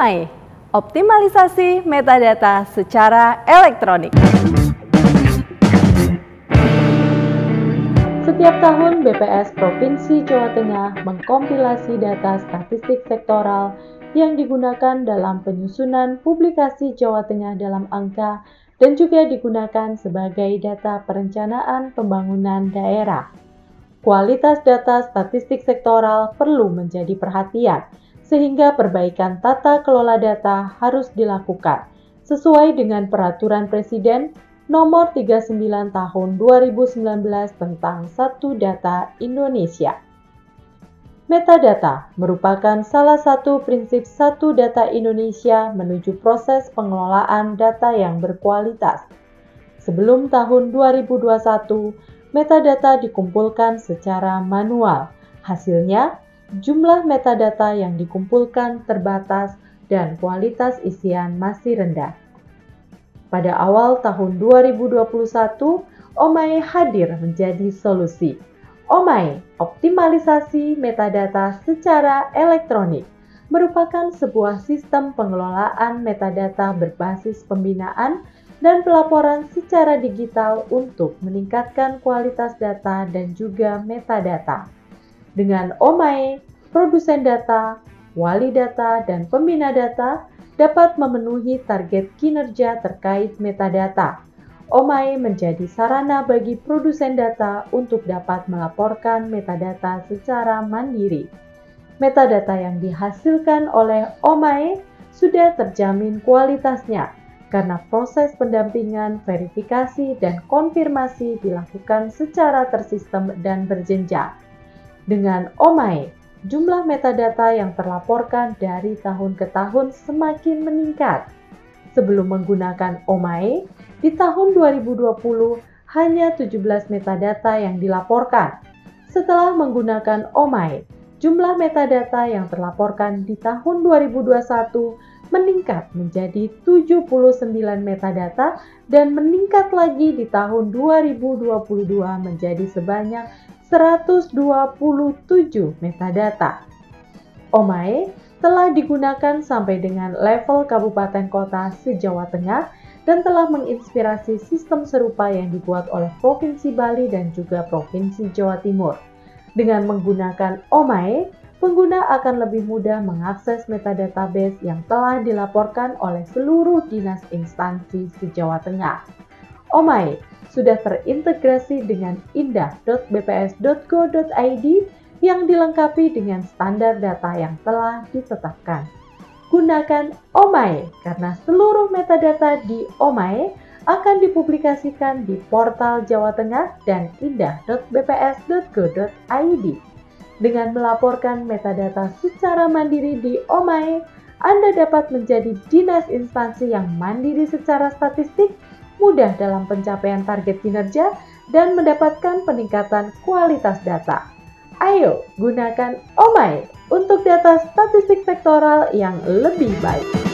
OMAE, optimalisasi metadata secara elektronik. Setiap tahun BPS Provinsi Jawa Tengah mengkompilasi data statistik sektoral yang digunakan dalam penyusunan publikasi Jawa Tengah dalam angka dan juga digunakan sebagai data perencanaan pembangunan daerah. Kualitas data statistik sektoral perlu menjadi perhatian, sehingga perbaikan tata kelola data harus dilakukan sesuai dengan Peraturan Presiden Nomor 39 Tahun 2019 tentang Satu Data Indonesia. Metadata merupakan salah satu prinsip Satu Data Indonesia menuju proses pengelolaan data yang berkualitas. Sebelum tahun 2021, metadata dikumpulkan secara manual. Hasilnya, jumlah metadata yang dikumpulkan terbatas dan kualitas isian masih rendah. Pada awal tahun 2021, OMAE hadir menjadi solusi. OMAE, optimalisasi metadata secara elektronik, merupakan sebuah sistem pengelolaan metadata berbasis pembinaan dan pelaporan secara digital untuk meningkatkan kualitas data dan juga metadata. Dengan OMAE, produsen data, wali data, dan pembina data dapat memenuhi target kinerja terkait metadata. OMAE menjadi sarana bagi produsen data untuk dapat melaporkan metadata secara mandiri. Metadata yang dihasilkan oleh OMAE sudah terjamin kualitasnya karena proses pendampingan, verifikasi, dan konfirmasi dilakukan secara tersistem dan berjenjang. Dengan OMAE, jumlah metadata yang terlaporkan dari tahun ke tahun semakin meningkat. Sebelum menggunakan OMAE, di tahun 2020 hanya 17 metadata yang dilaporkan. Setelah menggunakan OMAE, jumlah metadata yang terlaporkan di tahun 2021 meningkat menjadi 79 metadata dan meningkat lagi di tahun 2022 menjadi sebanyak 127 metadata. OMAE telah digunakan sampai dengan level kabupaten kota se-Jawa Tengah dan telah menginspirasi sistem serupa yang dibuat oleh Provinsi Bali dan juga Provinsi Jawa Timur. Dengan menggunakan OMAE, pengguna akan lebih mudah mengakses metadatabase yang telah dilaporkan oleh seluruh dinas instansi se-Jawa Tengah. OMAE sudah terintegrasi dengan indah.bps.go.id yang dilengkapi dengan standar data yang telah ditetapkan. Gunakan OMAE karena seluruh metadata di OMAE akan dipublikasikan di portal Jawa Tengah dan indah.bps.go.id. Dengan melaporkan metadata secara mandiri di OMAE, Anda dapat menjadi dinas instansi yang mandiri secara statistik, mudah dalam pencapaian target kinerja, dan mendapatkan peningkatan kualitas data. Ayo, gunakan OMAE untuk data statistik sektoral yang lebih baik.